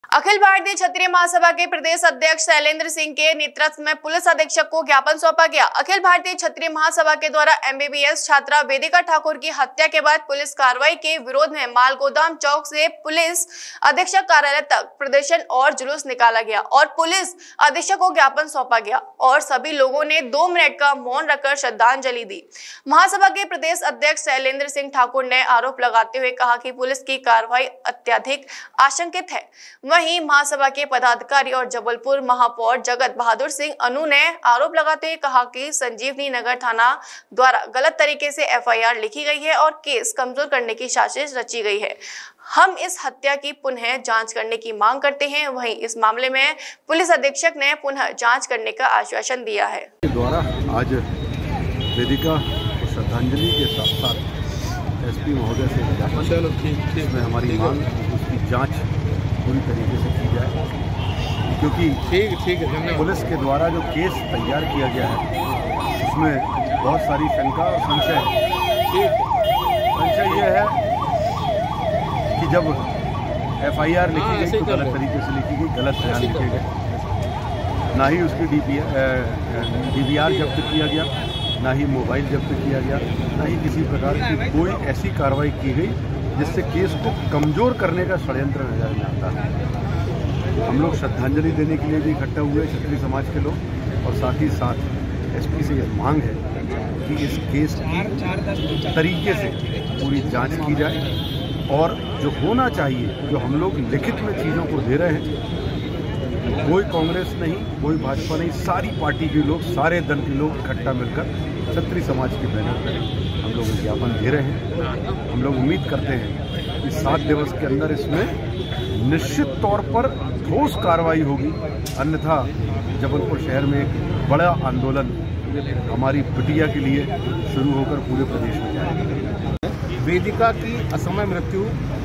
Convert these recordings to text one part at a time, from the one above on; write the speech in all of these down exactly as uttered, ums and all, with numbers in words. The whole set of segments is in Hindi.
अखिल भारतीय क्षत्रिय महासभा के प्रदेश अध्यक्ष शैलेंद्र सिंह के नेतृत्व में पुलिस अधीक्षक को ज्ञापन सौंपा गया। अखिल भारतीय क्षत्रिय महासभा के द्वारा एमबीबीएस छात्रा वेदिका ठाकुर की हत्या के बाद पुलिस कार्रवाई के विरोध में मालगोदाम चौक से पुलिस अधीक्षक कार्यालय तक प्रदर्शन और जुलूस निकाला गया और पुलिस अधीक्षक को ज्ञापन सौंपा गया और सभी लोगों ने दो मिनट का मौन रखकर श्रद्धांजलि दी। महासभा के प्रदेश अध्यक्ष शैलेंद्र सिंह ठाकुर ने आरोप लगाते हुए कहा कि पुलिस की कार्रवाई अत्यधिक आशंकित है। वहीं महासभा के पदाधिकारी और जबलपुर महापौर जगत बहादुर सिंह अनु ने आरोप लगाते हुए कहा कि संजीवनी नगर थाना द्वारा गलत तरीके से एफआईआर लिखी गई है और केस कमजोर करने की साजिश रची गई है। हम इस हत्या की पुनः जांच करने की मांग करते हैं। वहीं इस मामले में पुलिस अधीक्षक ने पुनः जांच करने का आश्वासन दिया है। द्वारा आज वेदिका श्रद्धांजलि के साथ साथ एसपी महोदय से ज्ञापन में हमारी मांग उसकी जांच पूरी तरीके से की जाए, क्योंकि ठीक ठीक है पुलिस के द्वारा जो केस तैयार किया गया है उसमें बहुत सारी शंका और संशय ठीक संशय ये है कि जब एफआईआर लिखी गई तो गलत तरीके से लिखी गई, गलत बयान लिखे गए, ना ही उसकी डीवीआर जब्त किया गया, ना ही मोबाइल जब्त किया गया, ना ही किसी प्रकार की कोई ऐसी कार्रवाई की गई जिससे केस को कमज़ोर करने का षड्यंत्र नजर में आता है। हम लोग श्रद्धांजलि देने के लिए भी इकट्ठा हुए क्षत्रिय समाज के लोग और साथ ही साथ एसपी से यह मांग है कि इस केस की तरीके से पूरी जांच की जाए और जो होना चाहिए, जो हम लोग लिखित में चीज़ों को दे रहे हैं, कोई कांग्रेस नहीं, कोई भाजपा नहीं, सारी पार्टी के लोग, सारे दल के लोग इकट्ठा मिलकर क्षत्रिय समाज के बैनर पर हम लोग ज्ञापन दे रहे हैं। हम लोग उम्मीद करते हैं कि सात दिवस के अंदर इसमें निश्चित तौर पर ठोस कार्रवाई होगी, अन्यथा जबलपुर शहर में एक बड़ा आंदोलन हमारी बिटिया के लिए शुरू होकर पूरे प्रदेश में जाएगा। वेदिका की असमय मृत्यु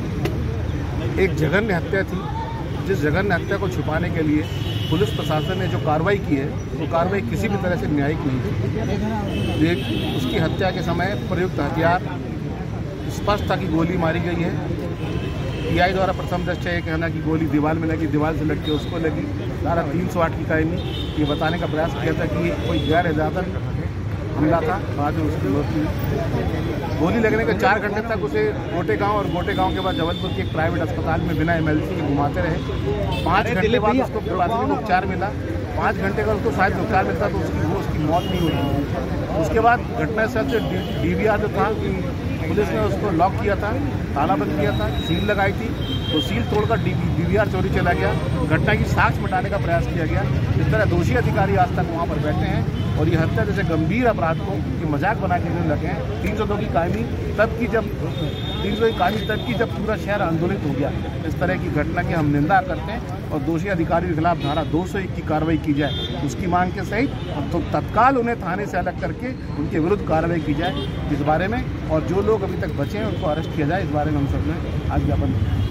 एक जघन्य हत्या थी, जिस जघन्य हत्या को छुपाने के लिए पुलिस प्रशासन ने जो कार्रवाई की है वो कार्रवाई किसी भी तरह से न्यायिक नहीं थी। एक उसकी हत्या के समय प्रयुक्त हथियार स्पष्ट था कि गोली मारी गई है। पीआई द्वारा प्रथम दृष्टया ये कहना कि गोली दीवार में लगी, दीवार से लग के उसको लगी, सारा तीन सौ आठ की कायमी ये बताने का प्रयास किया था कि कोई गैर इजाजत हमला था। बाद में उसकी मौत हुई। गोली लगने के चार घंटे तक उसे गोटे गांव और गोटे गांव के बाद जबलपुर के एक प्राइवेट अस्पताल में बिना एमएलसी के घुमाते रहे। पाँच घंटे बाद उसको प्राथमिक उपचार मिला। पाँच घंटे का उसको शायद उपचार मिलता तो उसकी वो उसकी मौत नहीं हुई। उसके बाद घटनास्थल से डीवीआर जो था कि पुलिस ने उसको लॉक किया था, तालाबंद किया था, सील लगाई थी, तो सील तोड़कर डीवीआर चोरी चला गया। घटना की साक्ष्य मिटाने का प्रयास किया गया। इस तरह दोषी अधिकारी आज तक वहाँ पर बैठे हैं और ये हत्या जैसे गंभीर अपराध को कि मजाक बना के लगे हैं। तीन सौ दो की कायमी तब की जब तीन सौ की कायमी तब की जब पूरा शहर आंदोलित हो गया। इस तरह की घटना की हम निंदा करते हैं और दोषी अधिकारी के खिलाफ धारा दो सौ एक की कार्रवाई की जाए, उसकी मांग के सहित तो तत्काल उन्हें थाने से अलग करके उनके विरुद्ध कार्रवाई की जाए इस बारे में, और जो लोग अभी तक बचे हैं उनको अरेस्ट किया जाए, इस बारे में हम सब ने आज ज्ञापन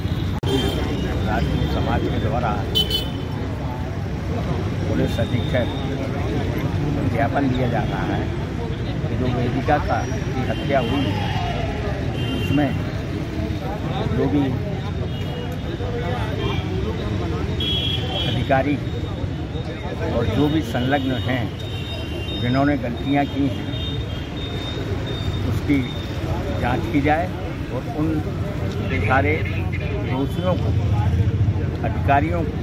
राजपूत समाज के द्वारा पुलिस अधीक्षक ज्ञापन दिया जा रहा है कि जो वेदिका का की हत्या हुई उसमें जो भी अधिकारी और जो भी संलग्न हैं जिन्होंने गलतियां की हैं उसकी जांच की जाए और उन सारे दोषियों को, अधिकारियों को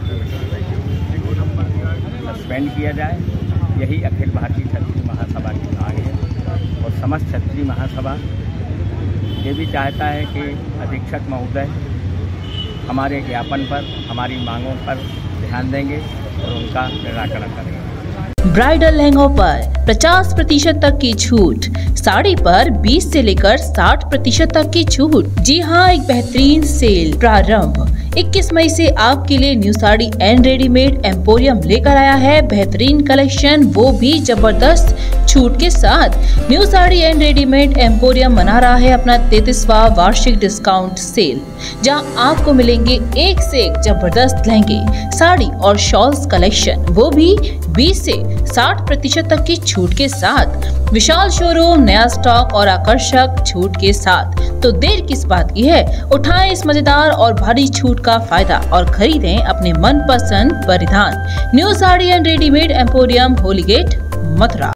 सस्पेंड किया जाए। यही अखिल भारतीय क्षत्रिय महासभा की मांग है और समस्त क्षत्रिय महासभा ये भी चाहता है कि अधीक्षक महोदय हमारे ज्ञापन पर, हमारी मांगों पर ध्यान देंगे और उनका निराकरण करेंगे। ब्राइडल लहंगों पर पचास प्रतिशत तक की छूट, साड़ी पर बीस से लेकर साठ प्रतिशत तक की छूट। जी हाँ, एक बेहतरीन सेल प्रारंभ इक्कीस मई से आपके लिए new sari and readymade emporium लेकर आया है बेहतरीन कलेक्शन, वो भी जबरदस्त छूट के साथ new sari and readymade emporium मना रहा है अपना तैंतीसवां वार्षिक डिस्काउंट सेल, जहां आपको मिलेंगे एक से एक जबरदस्त लहंगे, साड़ी और शॉल्स कलेक्शन, वो भी बीस से साठ प्रतिशत तक की छूट के साथ। विशाल शोरूम, नया स्टॉक और आकर्षक छूट के साथ। तो देर किस बात की है, उठाएं इस मजेदार और भारी छूट का फायदा और खरीदें अपने मनपसंद परिधान। New sari and readymade emporium, Holi gate, Mathura.